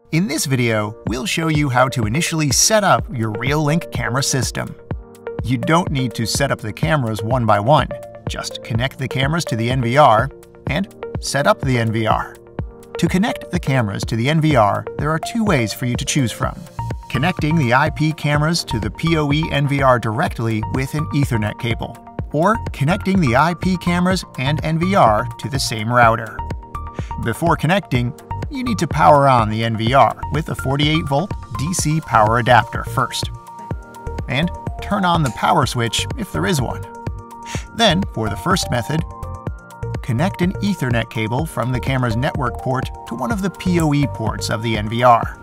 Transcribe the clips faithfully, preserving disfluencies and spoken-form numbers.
In this video, we'll show you how to initially set up your Reolink camera system. You don't need to set up the cameras one by one. Just connect the cameras to the N V R and set up the N V R. To connect the cameras to the N V R, there are two ways for you to choose from. Connecting the I P cameras to the P O E N V R directly with an Ethernet cable, or connecting the I P cameras and N V R to the same router. Before connecting, you need to power on the N V R with a forty-eight volt D C power adapter first, and turn on the power switch if there is one. Then, for the first method, connect an Ethernet cable from the camera's network port to one of the P O E ports of the N V R.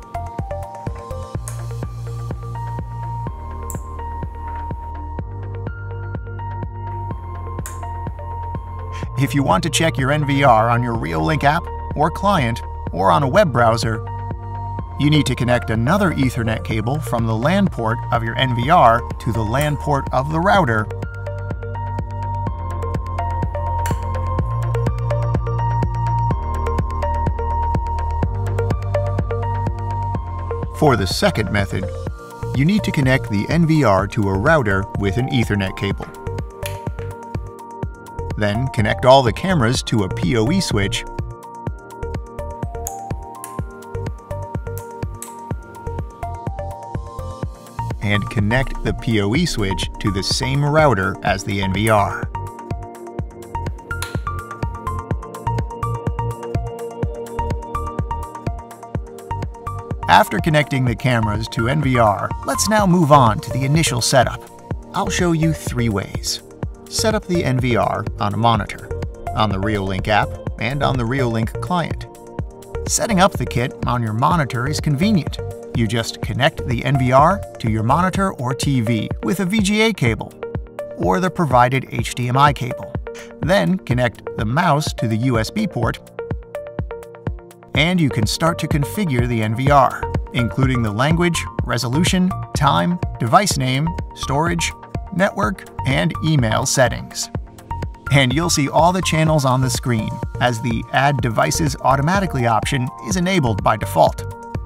If you want to check your N V R on your Reolink app or client or on a web browser, you need to connect another Ethernet cable from the LAN port of your N V R to the LAN port of the router, For the second method, you need to connect the N V R to a router with an Ethernet cable. Then connect all the cameras to a P O E switch and connect the P O E switch to the same router as the N V R. After connecting the cameras to N V R, let's now move on to the initial setup. I'll show you three ways. Set up the N V R on a monitor, on the Reolink app, and on the Reolink client. Setting up the kit on your monitor is convenient. You just connect the N V R to your monitor or T V with a V G A cable or the provided H D M I cable. Then connect the mouse to the U S B port, and you can start to configure the N V R, including the language, resolution, time, device name, storage, network, and email settings. And you'll see all the channels on the screen, as the Add Devices Automatically option is enabled by default.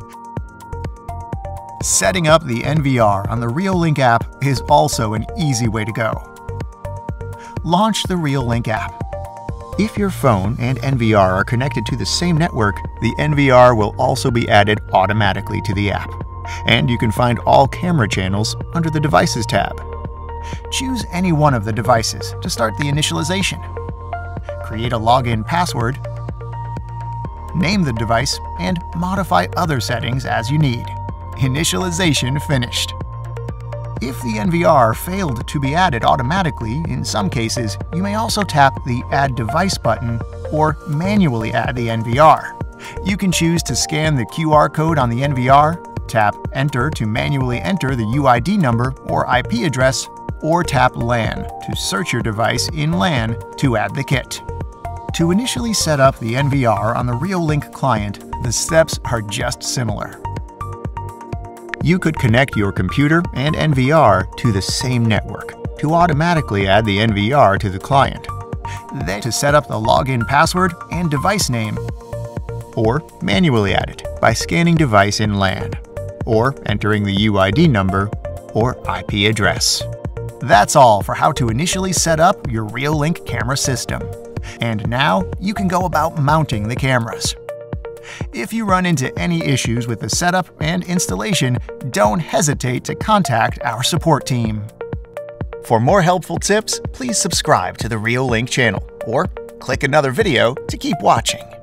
Setting up the N V R on the Reolink app is also an easy way to go. Launch the Reolink app. If your phone and N V R are connected to the same network, the N V R will also be added automatically to the app. And you can find all camera channels under the Devices tab. Choose any one of the devices to start the initialization. Create a login password, name the device, and modify other settings as you need. Initialization finished. If the N V R failed to be added automatically, in some cases, you may also tap the Add Device button or manually add the N V R. You can choose to scan the Q R code on the N V R, tap Enter to manually enter the U I D number or I P address, or tap LAN to search your device in LAN to add the kit. To initially set up the N V R on the Reolink client, the steps are just similar. You could connect your computer and N V R to the same network to automatically add the N V R to the client. Then to set up the login password and device name, or manually add it by scanning device in LAN, or entering the U I D number or I P address. That's all for how to initially set up your Reolink camera system. And now you can go about mounting the cameras. If you run into any issues with the setup and installation, don't hesitate to contact our support team. For more helpful tips, please subscribe to the Reolink channel or click another video to keep watching.